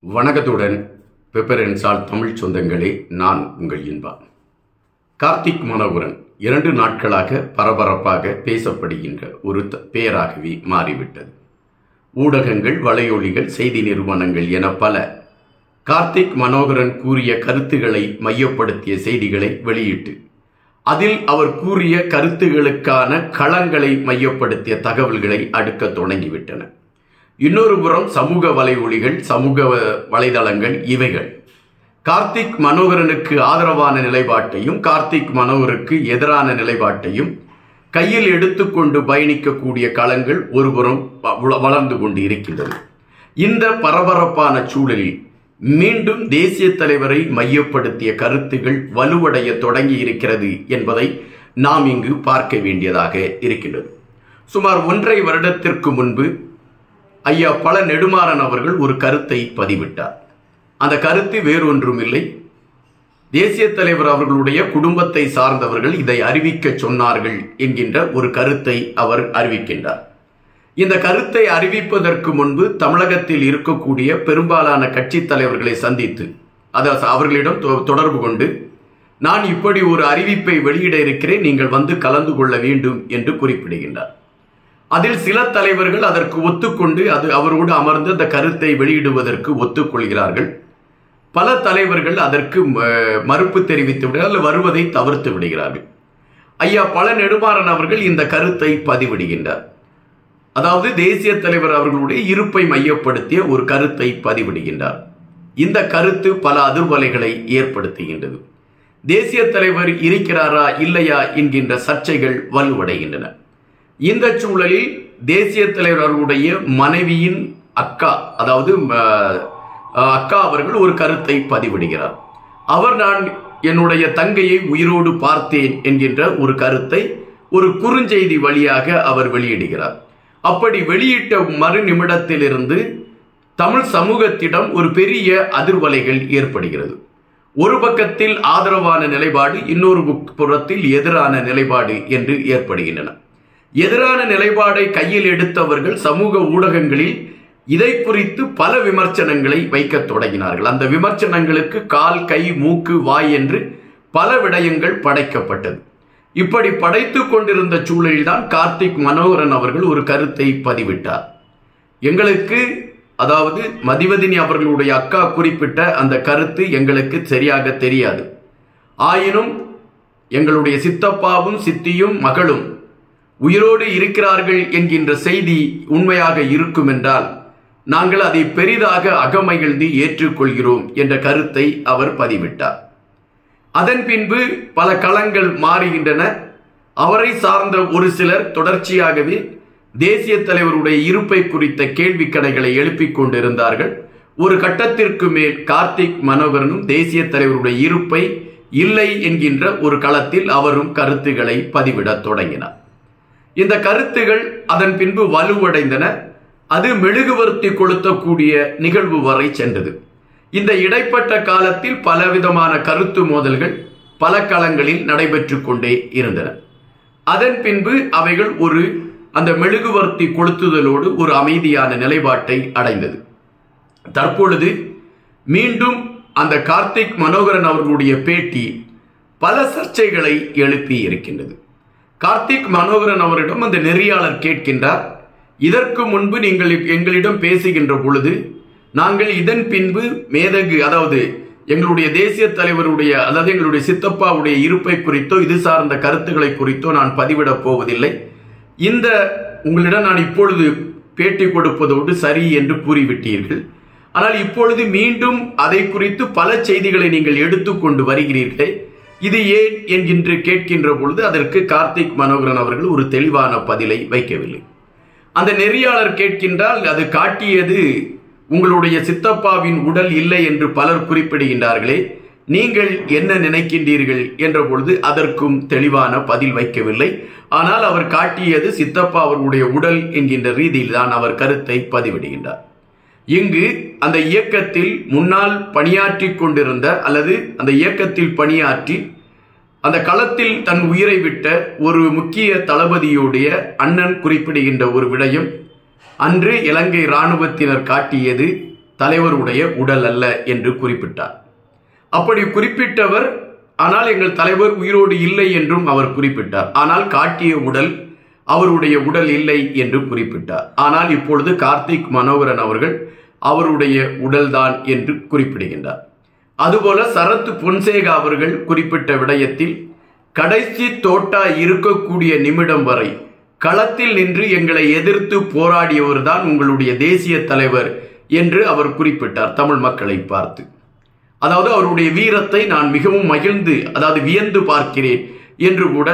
வணக்கத்துடன் பெப்பரன்சால் தமிழ் சொந்தங்களே, நான் உங்கள் இன்பா. கார்த்திக் மனோகரன் 2 நாட்களாக பரபரப்பாக பேசப்படுகின்ற ஒரு பெயராகவே மாறிவிட்டது. ஊடகங்கள், வலையொலிகள், செய்தி நிறுவனங்கள் என பல கார்த்திக் மனோகரன் கூறிய கருத்துக்களை மையப்படுத்திய செய்திகளை வெளியிட்டு அதில் அவர் கூறிய கருத்துகளுக்கான களங்களை மையப்படுத்திய தகவல்களை அடுக்க தொடங்கிவிட்டன. இன்னொரு புறம் சமூக வலையொலிகள், சமூக வலைதளங்கள் இவைகள் கார்த்திக் மனோகரனுக்கு ஆதரவான நிலைப்பாட்டையும் கார்த்திக் மனோகருக்கு எதிரான நிலைப்பாட்டையும் கையில் எடுத்துக்கொண்டு பயணிக்கக்கூடிய களங்கள் ஒருபுறம் வளர்ந்து கொண்டு இருக்கின்றது. இந்த பரபரப்பான சூழலில் மீண்டும் தேசிய தலைவரை மையப்படுத்திய கருத்துகள் வலுவடைய தொடங்கி இருக்கிறது என்பதை நாம் இங்கு பார்க்க வேண்டியதாக இருக்கின்றது. சுமார் 1.5 வருடத்திற்கு முன்பு ஐயா பல நெடுமாறன் அவர்கள் ஒரு கருத்தை பதிவிட்டார். அந்த கருத்து வேறொன்றுமில்லை, தேசிய தலைவர் அவர்களுடைய குடும்பத்தை சார்ந்தவர்கள் இதை அறிவிக்க சொன்னார்கள் என்கின்ற ஒரு கருத்தை அவர் அறிவிக்கின்றார். இந்த கருத்தை அறிவிப்பதற்கு முன்பு தமிழகத்தில் இருக்கக்கூடிய பெரும்பாலான கட்சி தலைவர்களை சந்தித்து அவர்களிடம் தொடர்பு கொண்டு, நான் இப்படி ஒரு அறிவிப்பை வெளியிட இருக்கிறேன், நீங்கள் வந்து கலந்து கொள்ள வேண்டும் என்று குறிப்பிடுகின்றார். அதில் சில தலைவர்கள் அதற்கு ஒத்துக்கொண்டு அவரோடு அமர்ந்து அந்த கருத்தை வெளியிடுவதற்கு ஒத்துக்கொள்கிறார்கள். பல தலைவர்கள் அதற்கு மறுப்பு தெரிவித்து விடுகிறார்கள், வருவதை தவிர்த்து விடுகிறார்கள். ஐயா பல நெடுமாறன் அவர்கள் இந்த கருத்தை பதிவிடுகின்றார். அதாவது தேசிய தலைவர் அவர்களுடைய இருப்பை மையப்படுத்திய ஒரு கருத்தை பதிவிடுகின்றார். இந்த கருத்து பல அதிர்வலைகளை ஏற்படுத்துகின்றது. தேசிய தலைவர் இருக்கிறாரா இல்லையா என்கின்ற சர்ச்சைகள் வலுவடைகின்றன. இந்த சூழலில் தேசிய தலைவர்களுடைய மனைவியின் அக்கா, அதாவது அக்கா அவர்கள் ஒரு கருத்தை பதிவிடுகிறார். அவர், நான் என்னுடைய தங்கையை உயிரோடு பார்த்தேன் என்கின்ற ஒரு கருத்தை ஒரு குறுஞ்செய்தி வழியாக அவர் வெளியிடுகிறார். அப்படி வெளியிட்ட மறு நிமிடத்திலிருந்து தமிழ் சமூகத்திடம் ஒரு பெரிய அதிர்வலைகள் ஏற்படுகிறது. ஒரு பக்கத்தில் ஆதரவான நிலைப்பாடு, இன்னொரு புறத்தில் எதிரான நிலைப்பாடு என்று ஏற்படுகின்றன. எதிரான நிலைப்பாடை கையில் எடுத்தவர்கள் சமூக ஊடகங்களில் இதை குறித்து பல விமர்சனங்களை வைக்க தொடங்கினார்கள். அந்த விமர்சனங்களுக்கு கால், கை, மூக்கு, வாய் என்று பல விடயங்கள் படைக்கப்பட்டது. இப்படி படைத்துக் கொண்டிருந்த சூழலில்தான் கார்த்திக் மனோகரன் அவர்கள் ஒரு கருத்தை பதிவிட்டார். எங்களுக்கு, அதாவது மதிவதினி அவர்களுடைய அக்கா குறிப்பிட்ட அந்த கருத்து எங்களுக்கு சரியாக தெரியாது. ஆயினும் எங்களுடைய சித்தப்பாவும் சித்தியும் மகளும் உயிரோடு இருக்கிறார்கள் என்கின்ற செய்தி உண்மையாக இருக்கும் என்றால் நாங்கள் அதை பெரிதாக அகமகிழ்ந்து ஏற்றுக்கொள்கிறோம் என்ற கருத்தை அவர் பதிவிட்டார். அதன் பின்பு பல களங்கள் மாறுகின்றன. அவரை சார்ந்த ஒரு சிலர் தொடர்ச்சியாகவே தேசிய தலைவருடைய இருப்பை குறித்த கேள்வி கணைகளை எழுப்பிக் கொண்டிருந்தார்கள். ஒரு கட்டத்திற்கு மேல் கார்த்திக் மனோகரனும் தேசிய தலைவருடைய இருப்பை இல்லை என்கின்ற ஒரு களத்தில் அவரும் கருத்துக்களை பதிவிடத் தொடங்கினார். இந்த கருத்துகள் அதன் பின்பு வலுவடைந்தன. அது மெழுகுவர்த்தி கொளுத்தக்கூடிய நிகழ்வு வரை சென்றது. இந்த இடைப்பட்ட காலத்தில் பலவிதமான கருத்து மோதல்கள் பல களங்களில் நடைபெற்று கொண்டே இருந்தன. அதன் பின்பு அவைகள் அந்த மெழுகுவர்த்தி கொளுத்துதலோடு ஒரு அமைதியான நிலைப்பாட்டை அடைந்தது. தற்பொழுது மீண்டும் அந்த கார்த்திக் மனோகரன் அவர்களுடைய பேட்டி பல சர்ச்சைகளை எழுப்பி இருக்கின்றது. கார்த்திக் மனோகரன் அவரிடம் அந்த நெறியாளர் கேட்கின்றார், இதற்கு முன்பு நீங்கள் எங்களிடம் பேசுகின்ற பொழுது நாங்கள் இதன் பின்பு மேதகு, அதாவது எங்களுடைய தேசிய தலைவருடைய, அதாவது எங்களுடைய சித்தப்பாவுடைய இருப்பை குறித்தோ இது சார்ந்த கருத்துக்களை குறித்தோ நான் பதிவிடப் போவதில்லை, இந்த உங்களிடம் நான் இப்பொழுது பேட்டி கொடுப்பதோடு சரி என்று கூறிவிட்டீர்கள். ஆனால் இப்பொழுது மீண்டும் அதை குறித்து பல செய்திகளை நீங்கள் எடுத்துக்கொண்டு வருகிறீர்களே, இது ஏன் என்கின்ற கேட்கின்ற பொழுது அதற்கு கார்த்திக் மனோகரன் அவர்கள் ஒரு தெளிவான பதிலை வைக்கவில்லை. அந்த நெறியாளர் கேட்கின்றால், அது காட்டியது உங்களுடைய சித்தப்பாவின் உடல் இல்லை என்று பலர் குறிப்பிடுகின்றார்களே, நீங்கள் என்ன நினைக்கின்றீர்கள் என்ற பொழுது அதற்கும் தெளிவான பதில் வைக்கவில்லை. ஆனால் அவர் காட்டியது சித்தப்பா அவர்களுடைய உடல் என்கின்ற ரீதியில் தான் அவர் கருத்தை பதிவிடுகின்றார். இங்கு அந்த இயக்கத்தில் முன்னால் பணியாற்றி கொண்டிருந்த, அல்லது அந்த இயக்கத்தில் பணியாற்றி அந்த களத்தில் தன் உயிரை விட்ட ஒரு முக்கிய தளபதியுடைய அண்ணன் குறிப்பிடுகின்ற ஒரு விடயம், அன்று இலங்கை இராணுவத்தினர் காட்டியது தலைவருடைய உடல் அல்ல என்று குறிப்பிட்டார். அப்படி குறிப்பிட்டவர், ஆனால் எங்கள் தலைவர் உயிரோடு இல்லை என்றும் அவர் குறிப்பிட்டார். ஆனால் காட்டிய உடல் அவருடைய உடல் இல்லை என்று குறிப்பிட்டார். ஆனால் இப்பொழுது கார்த்திக் மனோகரன் அவர்கள் அவருடைய உடல்தான் என்று குறிப்பிடுகின்றார். அதுபோல சரத் பொன்சேகா அவர்கள் குறிப்பிட்ட விடயத்தில் கடைசி தோட்டா இருக்கக்கூடிய நிமிடம் வரை களத்தில் நின்று எங்களை எதிர்த்து போராடியவர்தான் உங்களுடைய தேசிய தலைவர் என்று அவர் குறிப்பிட்டார் தமிழ் மக்களை பார்த்து. அவருடைய வீரத்தை நான் மிகவும் மகிழ்ந்து வியந்து பார்க்கிறேன் என்று கூட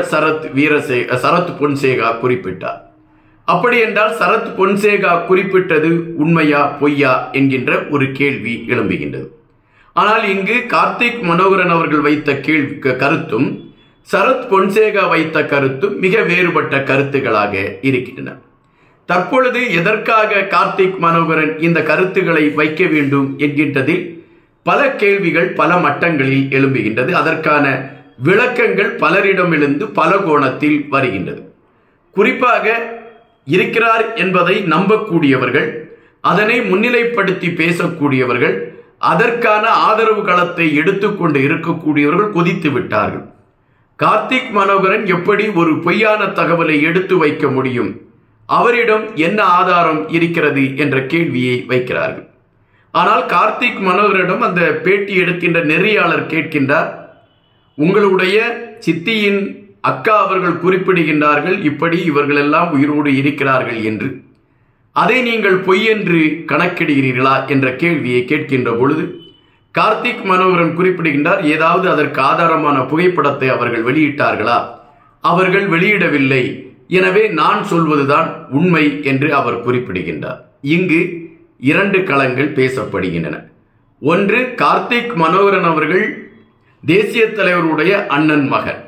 சரத் பொன்சேகா குறிப்பிட்டார். அப்படி என்றால் சரத் பொன்சேகா குறிப்பிட்டது உண்மையா பொய்யா என்கின்ற ஒரு கேள்வி எழும்புகின்றது. ஆனால் இங்கு கார்த்திக் மனோகரன் அவர்கள் வைத்த கருத்தும் சரத் பொன்சேகா வைத்த கருத்தும் மிக வேறுபட்ட கருத்துகளாக இருக்கின்றன. தற்பொழுது எதற்காக கார்த்திக் மனோகரன் இந்த கருத்துக்களை வைக்க வேண்டும் என்கின்றதில் பல கேள்விகள் பல மட்டங்களில் எழும்புகின்றது. அதற்கான விளக்கங்கள் பலரிடமிருந்து பல கோணத்தில் வருகின்றது. குறிப்பாக இருக்கிறார் என்பதை நம்பக்கூடியவர்கள், அதனை முன்னிலைப்படுத்தி பேசக்கூடியவர்கள், அதற்கான ஆதரவு களத்தை எடுத்துக்கொண்டு இருக்கக்கூடியவர்கள் கொதித்து விட்டார்கள். கார்த்திக் மனோகரன் எப்படி ஒரு பொய்யான தகவலை எடுத்து வைக்க முடியும், அவரிடம் என்ன ஆதாரம் இருக்கிறது என்ற கேள்வியை வைக்கிறார்கள். ஆனால் கார்த்திக் மனோகரிடம் அந்த பேட்டி எடுக்கின்ற நெறியாளர் கேட்கின்றார், உங்களுடைய சித்தியின் அக்கா அவர்கள் குறிப்பிடுகின்றார்கள் இப்படி இவர்கள் எல்லாம் உயிரோடு இருக்கிறார்கள் என்று, அதை நீங்கள் பொய் என்று கணக்கிடுகிறீர்களா என்ற கேள்வியை கேட்கின்ற பொழுது கார்த்திக் மனோகரன் குறிப்பிடுகின்றார், ஏதாவது அதற்கு ஆதாரமான புகைப்படத்தை அவர்கள் வெளியிட்டார்களா? அவர்கள் வெளியிடவில்லை, எனவே நான் சொல்வதுதான் உண்மை என்று அவர் குறிப்பிடுகின்றார். இங்கு இரண்டு களங்கள் பேசப்படுகின்றன. ஒன்று, கார்த்திக் மனோகரன் அவர்கள் தேசிய தலைவருடைய அண்ணன் மகன்,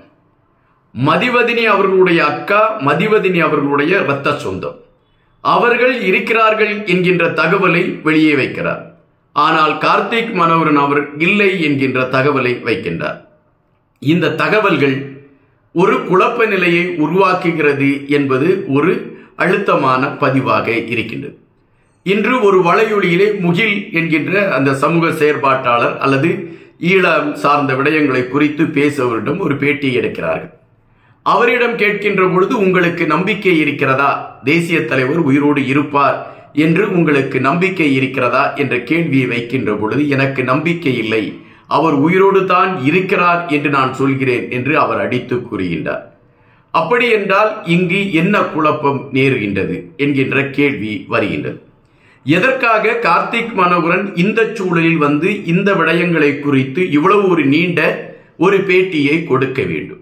மதிவதினி அவர்களுடைய அக்கா, மதிவதினி அவர்களுடைய இரத்த சொந்தம், அவர்கள் இருக்கிறார்கள் என்கின்ற தகவலை வெளியே வைக்கிறார். ஆனால் கார்த்திக் மனோகரன் அவர் இல்லை என்கின்ற தகவலை வைக்கின்றார். இந்த தகவல்கள் ஒரு குழப்ப நிலையை உருவாக்குகிறது என்பது ஒரு அழுத்தமான பதிவாக இருக்கின்றது. இன்று ஒரு வலையொலியிலே முகில் என்கின்ற அந்த சமூக செயற்பாட்டாளர் அல்லது ஈழம் சார்ந்த விடயங்களை குறித்து பேசுவரிடம் ஒரு பேட்டியை எடுக்கிறார்கள். அவரிடம் கேட்கின்ற பொழுது, உங்களுக்கு நம்பிக்கை இருக்கிறதா, தேசிய தலைவர் உயிரோடு இருப்பார் என்று உங்களுக்கு நம்பிக்கை இருக்கிறதா என்ற கேள்வியை வைக்கின்ற பொழுது, எனக்கு நம்பிக்கை இல்லை, அவர் உயிரோடு தான் இருக்கிறார் என்று நான் சொல்கிறேன் என்று அவர் அடித்து கூறுகின்றார். அப்படி என்றால் இங்கு என்ன குழப்பம் நேருகின்றது என்கின்ற கேள்வி வருகின்றது. எதற்காக கார்த்திக் மனோகரன் இந்த சூழலில் வந்து இந்த விடயங்களை குறித்து இவ்வளவு ஒரு நீண்ட ஒரு பேட்டியை கொடுக்க வேண்டும்?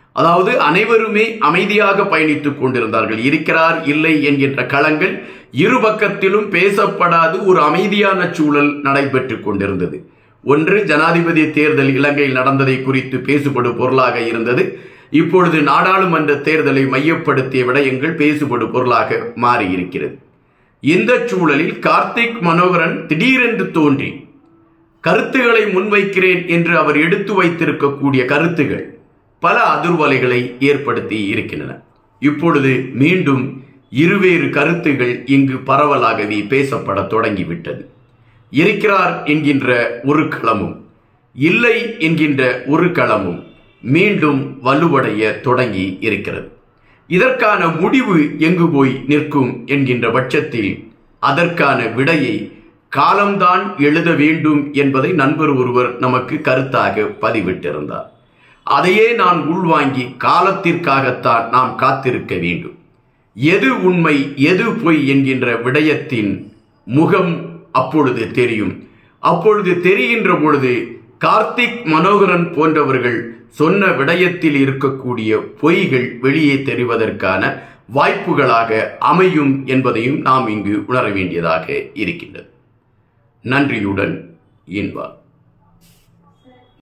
அனைவருமே அமைதியாக பயணித்துக் கொண்டிருந்தார்கள். இருக்கிறார் இல்லை என்கின்ற களங்கள் இரு பக்கத்திலும் பேசப்படாது ஒரு அமைதியான சூழல் நடைபெற்றுக் கொண்டிருந்தது. ஒன்று, ஜனாதிபதி தேர்தல் இலங்கையில் நடந்ததை குறித்து பேசுபடு பொருளாக இருந்தது. இப்பொழுது நாடாளுமன்ற தேர்தலை மையப்படுத்திய விடயங்கள் பேசுபடு பொருளாக மாறி இருக்கிறது. இந்த சூழலில் கார்த்திக் மனோகரன் திடீரென்று தோன்றி கருத்துக்களை முன்வைக்கிறேன் என்று அவர் எடுத்து வைத்திருக்கக்கூடிய கருத்துகள் பல அதிர்வலைகளை ஏற்படுத்தி இருக்கின்றன. இப்பொழுது மீண்டும் இருவேறு கருத்துகள் இங்கு பரவலாகவே பேசப்பட தொடங்கிவிட்டது. இருக்கிறார் என்கின்ற ஒரு களமும் இல்லை என்கின்ற ஒரு களமும் மீண்டும் வலுவடைய தொடங்கி இருக்கிறது. இதற்கான முடிவு எங்கு போய் நிற்கும் என்கின்ற பட்சத்தில் அதற்கான விடையை காலம்தான் எழுத வேண்டும் என்பதை நண்பர் ஒருவர் நமக்கு கருத்தாக பதிவிட்டிருந்தார். அதையே நான் உள்வாங்கி காலத்திற்காகத்தான் நாம் காத்திருக்க வேண்டும். எது உண்மை எது பொய் என்கின்ற விடயத்தின் முகம் அப்பொழுது தெரியும். அப்பொழுது தெரிகின்ற பொழுது கார்த்திக் மனோகரன் போன்றவர்கள் சொன்ன விடயத்தில் இருக்கக்கூடிய பொய்கள் வெளியே தெரிவதற்கான வாய்ப்புகளாக அமையும் என்பதையும் நாம் இங்கு உணர வேண்டியதாக இருக்கின்றது. நன்றியுடன் இன்பா.